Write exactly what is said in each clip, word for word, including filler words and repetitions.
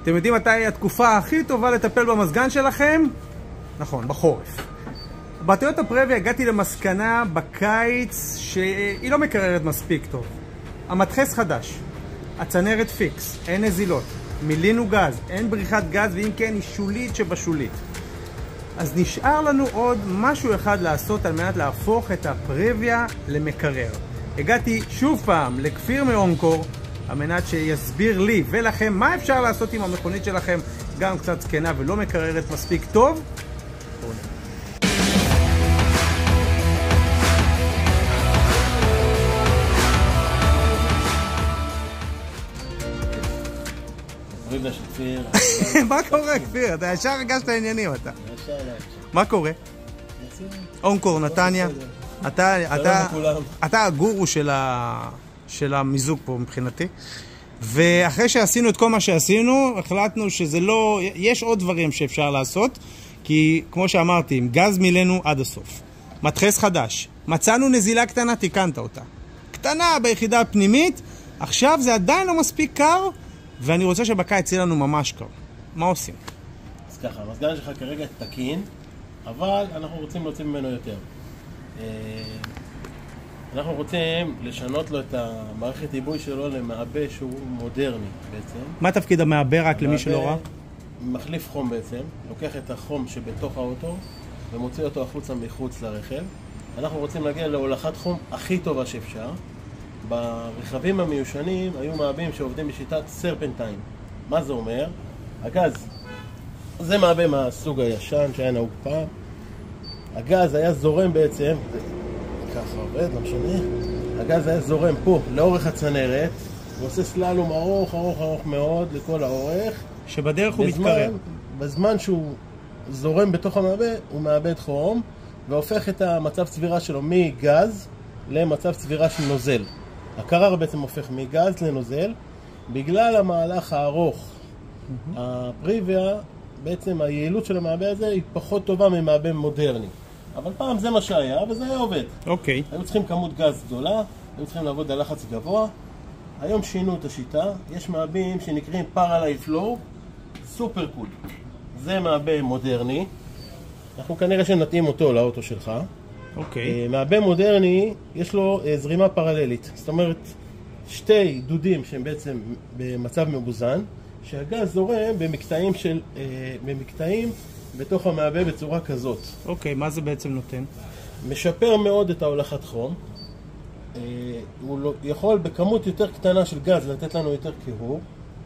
אתם יודעים מתי התקופה הכי טובה לטפל במזגן שלכם? נכון, בחורף. בטויוטה פרביה הגעתי למסקנה בקיץ שהיא לא מקררת מספיק טוב. המדחס חדש, הצנרת פיקס, אין נזילות, מילינו גז, אין בריחת גז, ואם כן היא שולית שבשולית. אז נשאר לנו עוד משהו אחד לעשות על מנת להפוך את הפרביה למקרר. הגעתי שוב פעם לכפיר מאונקור על מנת שיסביר לי ולכם מה אפשר לעשות עם המכונית שלכם גם קצת זקנה ולא מקררת מספיק טוב. מה קורה כפיר? אתה ישר הרגשת העניינים אתה. מה קורה? אונקור נתניה. אתה הגורו של המיזוג פה מבחינתי. ואחרי שעשינו את כל מה שעשינו, החלטנו שזה לא... יש עוד דברים שאפשר לעשות, כי כמו שאמרתי, עם גז מילאנו עד הסוף. מדחס חדש. מצאנו נזילה קטנה, תיקנת אותה. קטנה ביחידה הפנימית, עכשיו זה עדיין לא מספיק קר, ואני רוצה שבקיץ יהיה לנו ממש קר. מה עושים? אז ככה, המזגן שלך כרגע תקין, אבל אנחנו רוצים להוציא ממנו יותר. אנחנו רוצים לשנות לו את המערכת עיבוי שלו למעבה שהוא מודרני בעצם. מה תפקיד המעבה רק למי שלא ראה? מחליף חום בעצם, לוקח את החום שבתוך האוטו ומוציא אותו החוצה מחוץ לרכב. אנחנו רוצים להגיע להולכת חום הכי טובה שאפשר. ברכבים המיושנים היו מעבים שעובדים בשיטת סרפנטיין. מה זה אומר? הגז, זה מעבה מהסוג הישן שהיה נהוג פעם. הגז היה זורם בעצם, ככה עובד, לא משנה. הגז היה זורם פה, לאורך הצנרת, ועושה סללום ארוך, ארוך, ארוך מאוד, לכל האורך. שבדרך הוא מתקרב. בזמן שהוא זורם בתוך המעבה, הוא מאבד חום, והופך את המצב צבירה שלו מגז למצב צבירה של נוזל. הקרר בעצם הופך מגז לנוזל, בגלל המהלך הארוך. Mm-hmm. הפריביה, בעצם היעילות של המעבה הזה היא פחות טובה ממעבה מודרני. אבל פעם זה מה שהיה, וזה היה עובד. אוקיי. היו צריכים כמות גז גדולה, היו צריכים לעבוד על לחץ גבוה. היום שינו את השיטה, יש מעבים שנקראים Parallel Flow, סופר קול. זה מעבה מודרני, אנחנו כנראה שנתאים אותו לאוטו שלך. אוקיי. מעבה מודרני, יש לו זרימה פרללית. זאת אומרת, שתי דודים שהם בעצם במצב מבוזן, שהגז זורם במקטעים של, במקטעים בתוך המעבה בצורה כזאת. אוקיי, מה זה בעצם נותן? משפר מאוד את ההולכת חום. הוא יכול בכמות יותר קטנה של גז לתת לנו יותר קירור.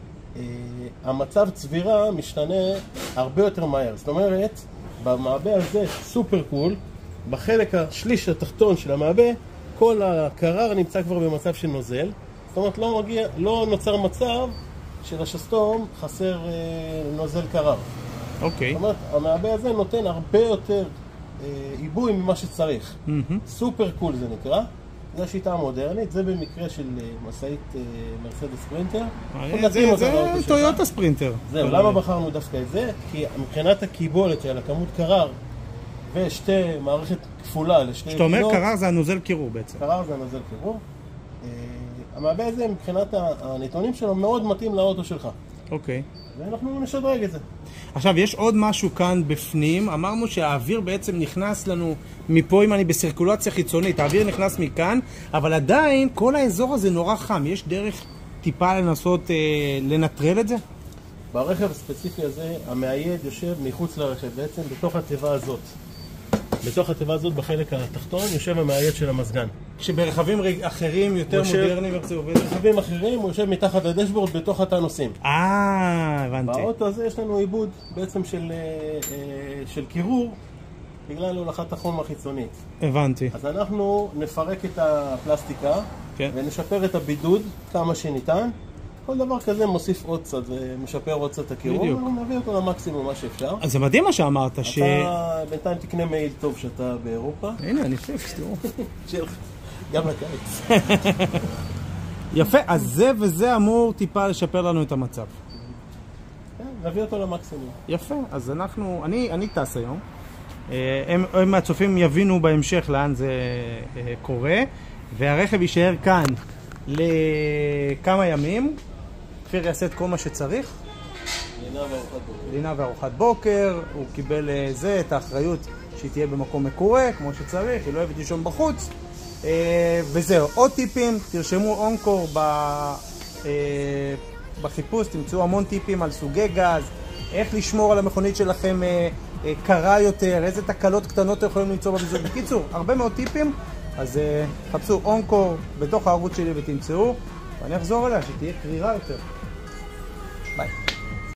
המצב צבירה משתנה הרבה יותר מהר. זאת אומרת, במעבה הזה סופר קול, בחלק השליש התחתון של המעבה, כל הקרר נמצא כבר במצב של נוזל. זאת אומרת, לא, מגיע, לא נוצר מצב של השסתום חסר אה, נוזל קרר. אוקיי. זאת אומרת, המעבה הזה נותן הרבה יותר אה, עיבוי ממה שצריך. Mm-hmm. סופר קול זה נקרא. זו השיטה המודרנית, זה במקרה של משאית אה, מרסדס ספרינטר. אה, זה, זה טויוטה ספרינטר. זהו, למה בחרנו דווקא את זה? כי מבחינת הקיבולת של הכמות קרר, ושתי מערכת כפולה לשתי יחידות. שאתה אומר קרר זה הנוזל קירור בעצם. קרר זה הנוזל קירור. המעבה הזה מבחינת הנתונים שלו מאוד מתאים לאוטו שלך. אוקיי. ואנחנו נשדרג את זה. עכשיו, יש עוד משהו כאן בפנים. אמרנו שהאוויר בעצם נכנס לנו מפה, אם אני בסירקולציה חיצונית. האוויר נכנס מכאן, אבל עדיין כל האזור הזה נורא חם. יש דרך טיפה לנסות אה, לנטרל את זה? ברכב הספציפי הזה, המאייד יושב מחוץ לרכב, בעצם בתוך התיבה הזאת. בתוך התיבה הזאת, בחלק התחתון, יושב המאייד של המזגן. כשברכבים אחרים יותר יושב, מודרניים, איך זה עובד? ברכבים אחרים הוא יושב מתחת לדשבורד בתוך התא נוסעים. אה, הבנתי. באוטו הזה יש לנו עיבוד בעצם של, של קירור, בגלל הולכת החום החיצונית. הבנתי. אז אנחנו נפרק את הפלסטיקה, כן. ונשפר את הבידוד כמה שניתן. כל דבר כזה מוסיף עוד קצת, זה משפר עוד קצת הקירור, ונביא אותו למקסימום מה שאפשר. אז זה מדהים מה שאמרת, אתה ש... אתה בינתיים תקנה מייל טוב שאתה באירופה. הנה, אני חושב שתראו. שלך, גם לקיץ. יפה, אז זה וזה אמור טיפה לשפר לנו את המצב. כן, נביא אותו למקסימום. יפה, אז אנחנו, אני, אני טס היום. הם, הם מהצופים יבינו בהמשך לאן זה קורה, והרכב יישאר כאן לכמה ימים. כפיר יעשה את כל מה שצריך. לינה וארוחת בוקר. לינה וארוחת בוקר, הוא קיבל זה, את האחריות שהיא תהיה במקום מקורה, כמו שצריך, היא לא אוהבת לישון בחוץ. וזהו, עוד טיפים, תרשמו אונקור בחיפוש, תמצאו המון טיפים על סוגי גז, איך לשמור על המכונית שלכם קרה יותר, איזה תקלות קטנות אתם יכולים למצוא במיזוג. בקיצור, הרבה מאוד טיפים, אז חפשו אונקור בתוך הערוץ שלי ותמצאו, ואני אחזור אליה שתהיה קרירה יותר.